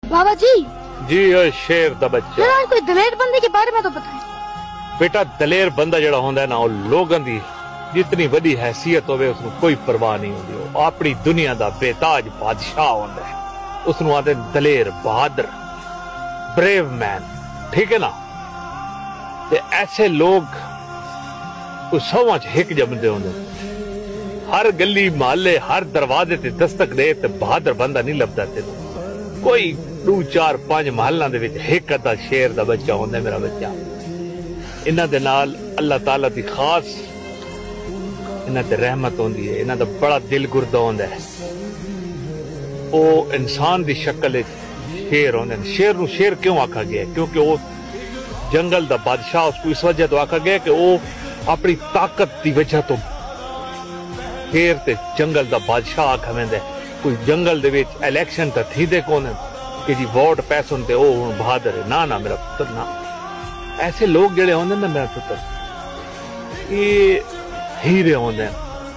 बाबा जी ओ शेर दा बच्चा जरा कोई दलेर बंदे के बारे में तो बताएं। बेटा दलेर बंदा जड़ा होंदा है ना, लोगों दी जितनी बड़ी हैसियत होवे उसनु कोई परवाह नहीं होंदी। वो अपनी दुनिया दा बेताज बादशाह होंदा है, उसनु आते दलेर, बहादुर, ब्रेव मैन, ठीक है ना। ते ऐसे लोग कोई सौवां च हिक जमदे होंदे। हर गली महल्ले हर दरवाजे ते दस्तक दे ते बहादुर बंदा नहीं लभदा तेनू। कोई 2 4 5 महल्लां दे विच हिक अद्धा शेर दा बच्चा होंदा मेरा बच्चा। इन्हां दे नाल अल्लाह ताला दी खास इन्हां ते रहमत होंदी है। इन्हां दा बड़ा दिल गुरदा होंदा है। ओ इंसान दी शक्ल विच शेर होंदे ने। शेर नू शेर क्यों आखा गया? क्योंकि वो जंगल दा बादशाह उसको इस वजह तो आखा गया कि वो अपनी ताकत की वजह तो शेर ते जंगल दा बादशाह आखा वेंदा। कोई जंगल दे विच इलेक्शन तो थी दे कौन कि जी वोट पैसों ते ओ हुण बहादुर है। ना ना मेरा पुत्र ना, ऐसे लोग जेड़े होंदे ना मेरा पुत्र ये हीरे होंदे।